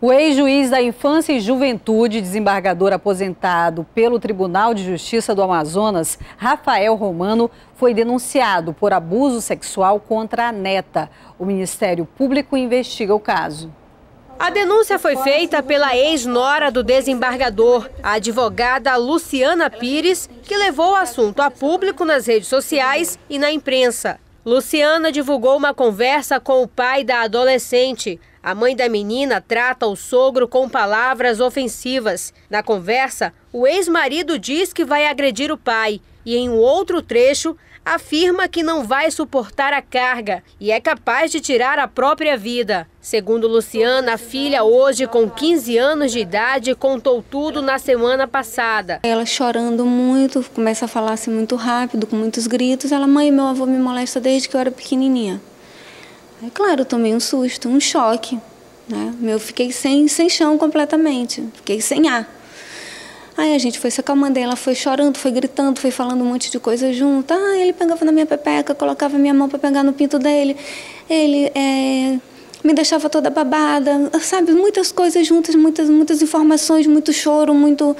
O ex-juiz da Infância e Juventude, desembargador aposentado pelo Tribunal de Justiça do Amazonas, Rafael Romano, foi denunciado por abuso sexual contra a neta. O Ministério Público investiga o caso. A denúncia foi feita pela ex-nora do desembargador, a advogada Luciana Pires, que levou o assunto a público nas redes sociais e na imprensa. Luciana divulgou uma conversa com o pai da adolescente. A mãe da menina trata o sogro com palavras ofensivas. Na conversa, o ex-marido diz que vai agredir o pai e, em um outro trecho, afirma que não vai suportar a carga e é capaz de tirar a própria vida. Segundo Luciana, a filha, hoje com 15 anos de idade, contou tudo na semana passada. Ela chorando muito, começa a falar assim muito rápido, com muitos gritos. Ela, mãe, meu avô me molesta desde que eu era pequenininha. Aí, claro, eu tomei um susto, um choque, né? Eu fiquei sem chão completamente, fiquei sem ar. Aí a gente foi se acalmando, ela foi chorando, foi gritando, foi falando um monte de coisa junto. Ele pegava na minha pepeca, colocava minha mão para pegar no pinto dele. Ele me deixava toda babada, sabe? Muitas coisas juntas, muitas informações, muito choro, muito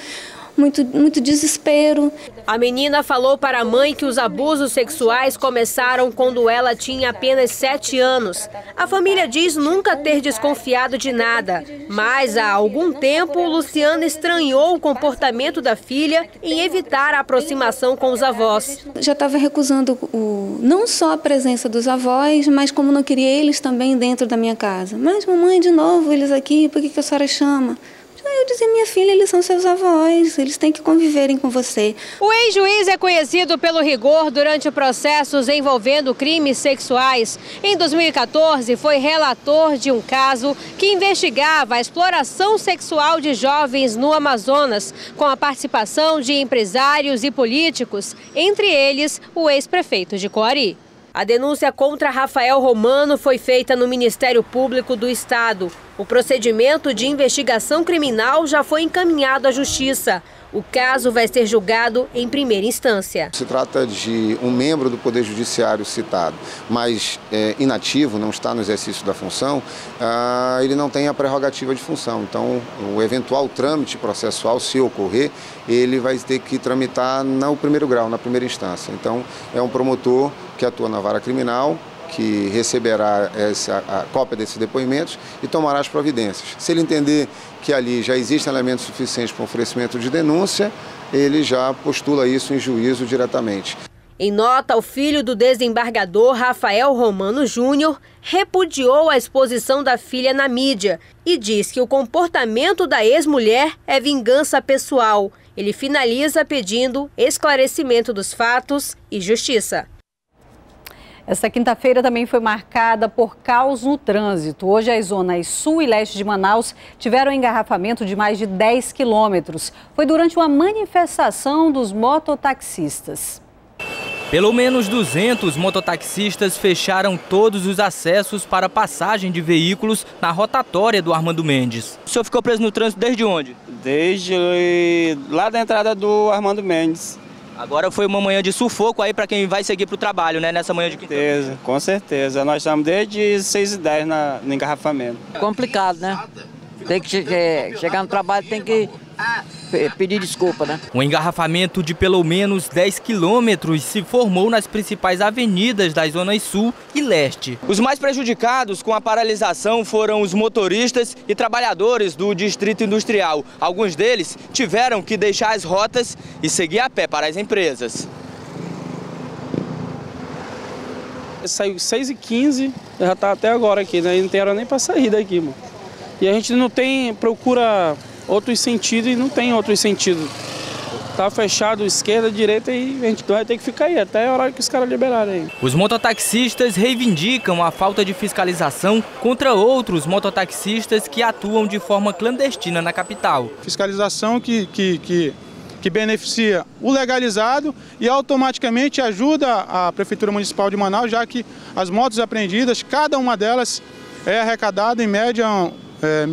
desespero. A menina falou para a mãe que os abusos sexuais começaram quando ela tinha apenas 7 anos. A família diz nunca ter desconfiado de nada, mas há algum tempo Luciana estranhou o comportamento da filha em evitar a aproximação com os avós. Já estava recusando não só a presença dos avós, mas como não queria eles também dentro da minha casa. Mas mamãe, de novo, eles aqui, por que a senhora chama? Eu dizia, minha filha, eles são seus avós, eles têm que conviverem com você. O ex-juiz é conhecido pelo rigor durante processos envolvendo crimes sexuais. Em 2014, foi relator de um caso que investigava a exploração sexual de jovens no Amazonas, com a participação de empresários e políticos, entre eles o ex-prefeito de Coari. A denúncia contra Rafael Romano foi feita no Ministério Público do Estado. O procedimento de investigação criminal já foi encaminhado à Justiça. O caso vai ser julgado em primeira instância. Se trata de um membro do Poder Judiciário citado, mas inativo, não está no exercício da função, ele não tem a prerrogativa de função. Então, o eventual trâmite processual, se ocorrer, ele vai ter que tramitar no primeiro grau, na primeira instância. Então, é um promotor que atua na vara criminal, que receberá a cópia desses depoimentos e tomará as providências. Se ele entender que ali já existem elementos suficientes para o oferecimento de denúncia, ele já postula isso em juízo diretamente. Em nota, o filho do desembargador Rafael Romano Júnior repudiou a exposição da filha na mídia e diz que o comportamento da ex-mulher é vingança pessoal. Ele finaliza pedindo esclarecimento dos fatos e justiça. Esta quinta-feira também foi marcada por caos no trânsito. Hoje as zonas sul e leste de Manaus tiveram engarrafamento de mais de 10 quilômetros. Foi durante uma manifestação dos mototaxistas. Pelo menos 200 mototaxistas fecharam todos os acessos para passagem de veículos na rotatória do Armando Mendes. O senhor ficou preso no trânsito desde onde? Desde lá da entrada do Armando Mendes. Agora foi uma manhã de sufoco aí para quem vai seguir para o trabalho, né? Nessa manhã de quinta-feira. Com certeza. Nós estamos desde 6h10 no engarrafamento. Complicado, né? Tem que chegar no trabalho, tem que pedir desculpa, né? Um engarrafamento de pelo menos 10 quilômetros se formou nas principais avenidas das zonas sul e leste. Os mais prejudicados com a paralisação foram os motoristas e trabalhadores do Distrito Industrial. Alguns deles tiveram que deixar as rotas e seguir a pé para as empresas. Saiu 6h15, já está até agora aqui, né? E não tem hora nem para sair daqui, mano. E a gente não procura outros sentidos e não tem outros sentidos. Tá fechado esquerda, direita e a gente vai ter que ficar aí até a hora que os caras liberarem aí. Os mototaxistas reivindicam a falta de fiscalização contra outros mototaxistas que atuam de forma clandestina na capital. Fiscalização que beneficia o legalizado e automaticamente ajuda a Prefeitura Municipal de Manaus, já que as motos apreendidas, cada uma delas é arrecadada em média R$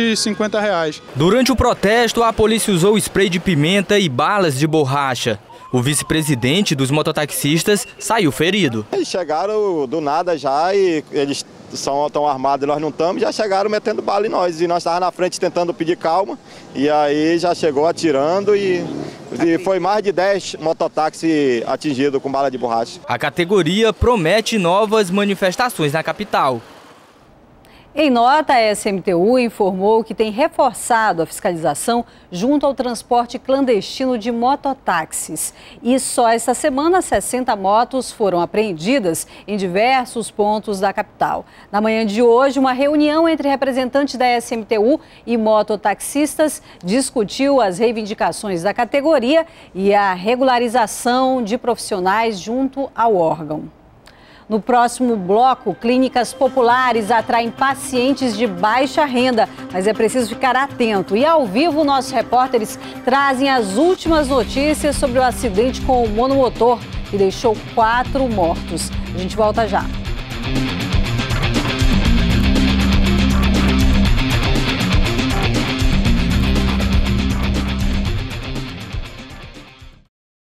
1.350. Durante o protesto, a polícia usou spray de pimenta e balas de borracha. O vice-presidente dos mototaxistas saiu ferido. Eles chegaram do nada já e eles estão armados e nós não estamos, já chegaram metendo bala em nós. E nós estávamos na frente tentando pedir calma e aí já chegou atirando e foi mais de 10 mototáxis atingidos com bala de borracha. A categoria promete novas manifestações na capital. Em nota, a SMTU informou que tem reforçado a fiscalização junto ao transporte clandestino de mototáxis. E só esta semana, 60 motos foram apreendidas em diversos pontos da capital. Na manhã de hoje, uma reunião entre representantes da SMTU e mototaxistas discutiu as reivindicações da categoria e a regularização de profissionais junto ao órgão. No próximo bloco, clínicas populares atraem pacientes de baixa renda, mas é preciso ficar atento. E ao vivo, nossos repórteres trazem as últimas notícias sobre o acidente com o monomotor que deixou 4 mortos. A gente volta já.